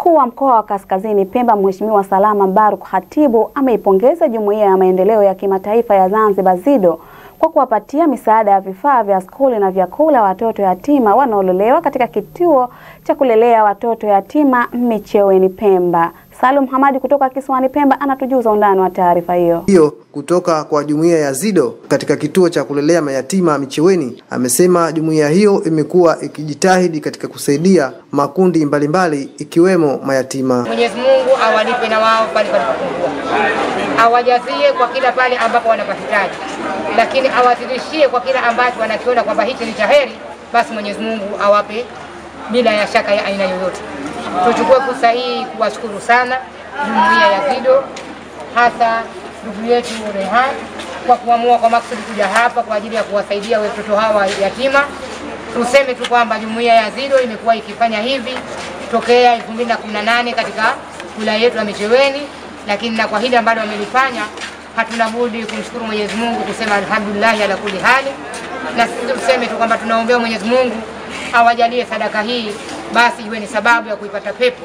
Mkuu wa Mkoa wa Kaskazini Pemba Mheshimiwa Salama Mbaruk Khatibu ameipongeza Jumuiya ya Maendeleo ya Kimataifa ya Zanzibar ZIDO kwa kuwapatia misaada ya vifaa vya skuli na vyakula watoto yatima wanaolelewa katika kituo cha kulelea watoto yatima Micheweni Pemba. Salum Hamadi kutoka kisiwani Pemba anatujuza undani wa taarifa hiyo. Kutoka kwa jumuiya ya ZIDO katika kituo cha kulelea mayatima Micheweni, amesema jumuiya hiyo imekuwa ikijitahidi katika kusaidia makundi mbalimbali ikiwemo mayatima. Mwenyezi Mungu awalipe na wao pale palipopungua. Awajazie kwa kila pale ambapo wanapahitaji. Lakini awazidishie kwa kila ambacho wanakiona kwamba hichi ni chaheri, basi Mwenyezi Mungu awape bila ya shaka ya aina yoyote. Tuchukue fursa hii kuwashukuru sana jumuiya ya ZIDO, hasa ndugu yetu Rehan kwa kuamua kwa maksudi kuja hapa kwa ajili ya kuwasaidia watoto hawa yatima. Tuseme tu kwamba jumuiya ya ZIDO imekuwa ikifanya hivi tokea 2018 katika wilaya yetu ya Micheweni, lakini na kwa hili ambalo wamelifanya hatuna budi kumshukuru Mwenyezi Mungu, kusema alhamdulillah ala kulli hali. Na sisi tuseme tu kwamba tunaombea Mwenyezi Mungu awajalie sadaka hii basi iwe ni sababu ya kuipata pepo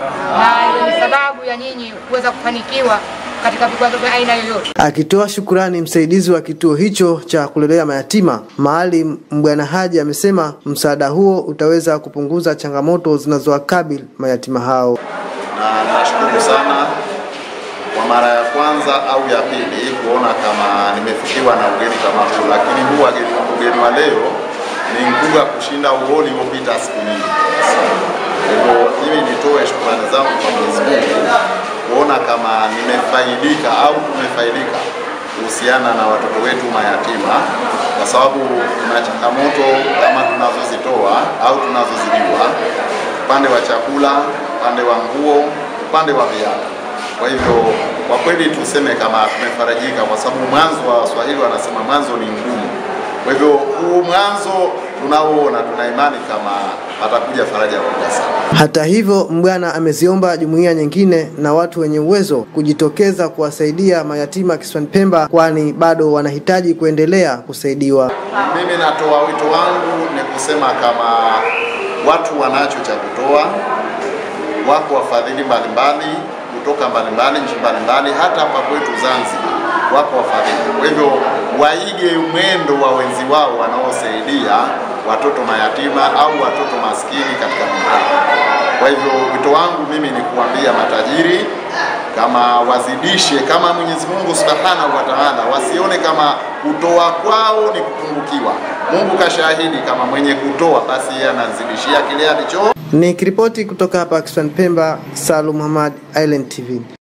na iwe ni sababu ya nyinyi kuweza kufanikiwa katika vikwazo vya aina yoyote. Akitoa shukrani, msaidizi wa kituo hicho cha kulelea mayatima Maalim Mbwana Haji amesema msaada huo utaweza kupunguza changamoto zinazowakabili mayatima hao. Na nashukuru sana kwa mara ya kwanza au ya pili kuona kama nimefikiwa na ugeni kama huu, lakini huu ugeni wa leo ni mkubwa kushinda ugeni uliopita siku nyingi. Hivyo mimi nitoe shukrani zangu kwa Mwenyezi Mungu kuona kama nimefaidika au tumefaidika kuhusiana na watoto wetu mayatima, kwa sababu kuna changamoto kama tunazozitoa au tunazozijua, upande wa chakula, upande wa nguo, upande wa viatu. Kwa hivyo kwa kweli tuseme kama tumefarajika, kwa sababu mwanzo wa Waswahili wanasema mwanzo ni ngumu. Kwa hivyo huu mwanzo tunaoona, tuna imani kama atakuja faraja kubwa sana. Hata hivyo, Mbwana ameziomba jumuiya nyingine na watu wenye uwezo kujitokeza kuwasaidia mayatima kisiwani Pemba, kwani bado wanahitaji kuendelea kusaidiwa. Mimi natoa wito wangu ni kusema kama watu wanacho cha kutoa, wako wafadhili mbalimbali kutoka mbalimbali nchi mbalimbali, hata hapa kwetu Zanzibar wako wafadhili. Kwa hivyo waige mwendo wa wenzi wao wanaosaidia watoto mayatima au watoto maskini katika mtaa. Kwa hivyo wito wangu mimi ni kuambia matajiri kama wazidishe, kama Mwenyezi Mungu Subhanahu wa Ta'ala, wasione kama kutoa kwao ni kupungukiwa. Mungu kashahidi kama mwenye kutoa basi yeye anazidishia kile alicho. Nikiripoti kutoka hapa kisiwani Pemba, Salum Hamadi, Island TV.